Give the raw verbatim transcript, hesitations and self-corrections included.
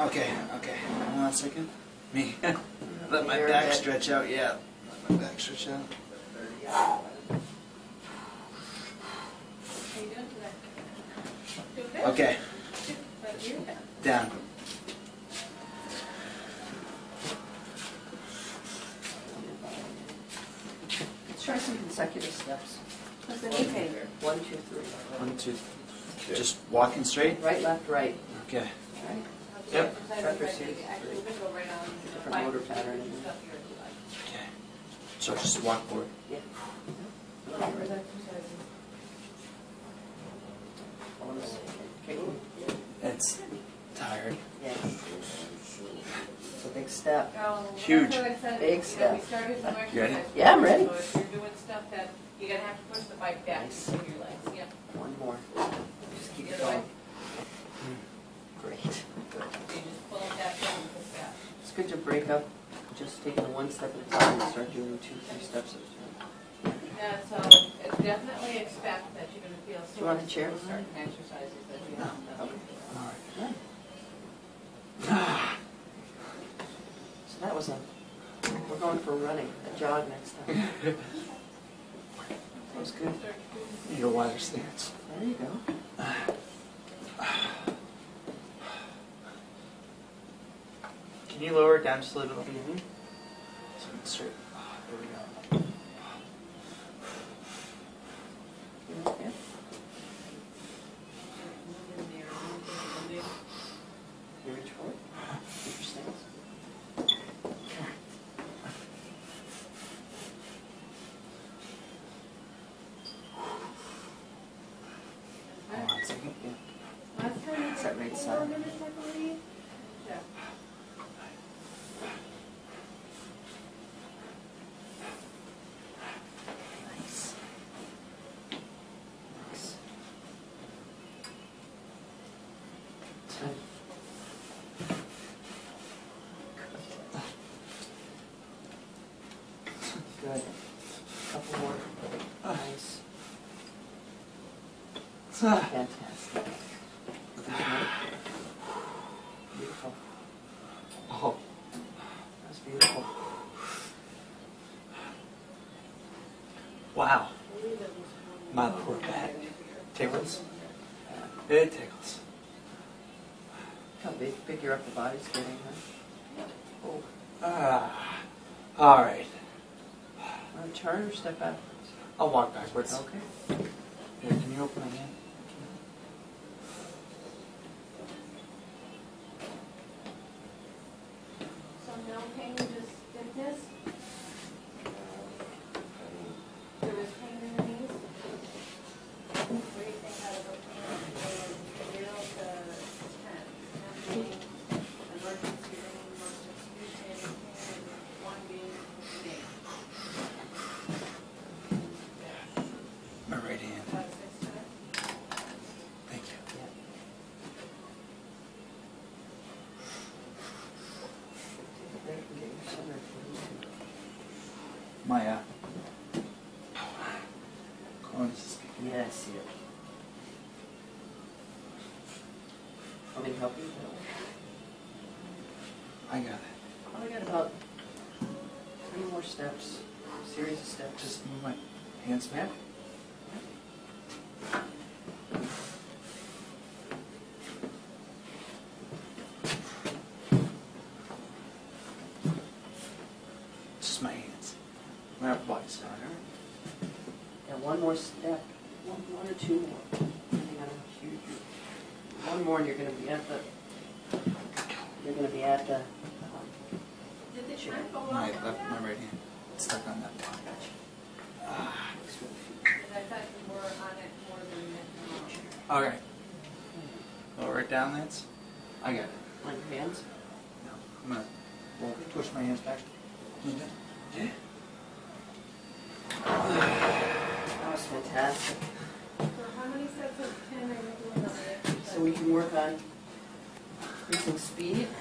Okay, okay. Hold on a second. Me. Let my Your back head. stretch out, yeah. Let my back stretch out. How you doing today? Doing good? Okay, But you? down. Let's try some consecutive steps. What's the knee pain? One, two, three. One, two, just walking straight? Right, left, right. Okay. Right? Yep. Try for series. Actually, we can go right on. Different motor pattern. Stuff here if you like. Okay. So just walk forward. Yeah. Okay. It's tired. Yeah. It's a big step. Oh, Huge. that's what I said. Big You know, step. we started some exercise. You ready? Yeah, I'm ready. So if you're doing stuff that you're gonna have to push the bike back Nice. between your legs, yeah. One more. Just keep The it other way. going. Great. Good. So you just pull it back down and push back. It's good to break up, just taking it one step at a time and start doing two, three steps at a time. Yeah, so it's definitely expect that you're gonna feel Do you want a sore chair? with certain exercises that you haven't done. All right. Yeah. So that was a, we're going for running, a jog next time. That was good. You need a wider stance. There you go. Can you lower it down just a little bit? Mm-hmm. So it's straight. Oh, there we go. Yeah. You reach forward. Keep your stance. Hold on a second. Yeah. Last time you Is that did right four side? minutes, I believe. Yeah. Nice. Nice. Good. Good. Couple more. Nice. Fantastic. Beautiful. Oh, That's beautiful. wow. My poor back. Tickles. It tickles. How big, big your upper body's getting, huh? Oh. Ah. All right. Want to turn or step backwards? I'll walk backwards. Okay. Here, can you open my hand? So no pain, just stiffness? There was pain in the knees? What do you think out of a pain from zero to ten? Nothing, emergency room, most excruciating pain, one being pain. My right hand. About six to it? Thank you. Yeah. There, get your center if you need to. My uh. Corners is kicking. Yeah, I see it. Want me to help you? I got it. Well, I got about three more steps, series of steps. Just move my hands back. Just my hands. My upper body's fine. Yeah, one more step, one, one or two more, depending on how huge you. One more, and you're going to be at the. You're going to be at the. Um, Did the Sure. time go My up on left, that? my right hand. It's stuck on that block. Ah. Because I thought you were on it more than that. All right. Lower it down, Lance. I got it. on your hands. No, I'm gonna well, push my hands back. Yeah. That was fantastic. So how many sets of ten are you doing on the exercise? So we can work on increasing speed.